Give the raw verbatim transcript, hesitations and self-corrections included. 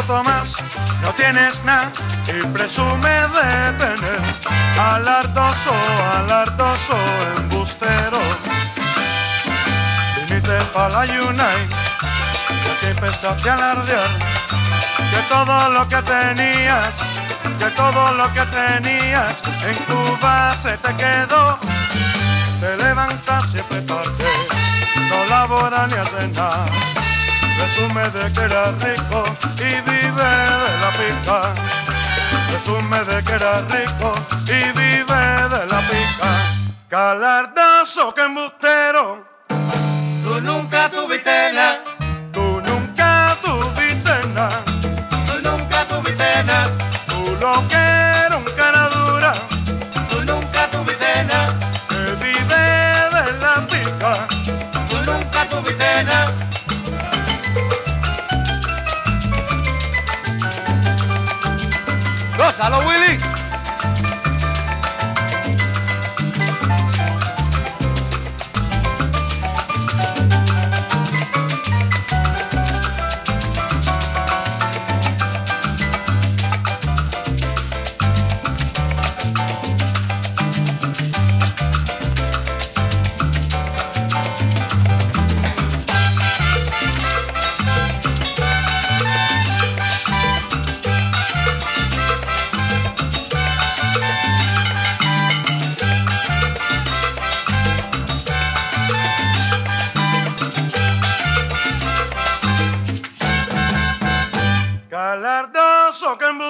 Tomás, no tienes nada y presume de tener alardoso, alardoso embustero. Viniste pa' la Unite y aquí empezaste a alardear que todo lo que tenías, que todo lo que tenías en tu base te quedó. Te levantas siempre tarde, no laboras ni haces nada. Presume de que eras rico y vive de la pica. Presume de que eras rico y vive de la pica. Calardazo, que embustero. Tú nunca tuviste nada. Tú nunca tuviste nada. Tú nunca tuviste nada. Tú lo que eres un cara dura. Tú nunca tuviste nada. Que vive de la pica. Tú nunca tuviste nada. ¡Gózalo, Willy! Calardazo, que embustero.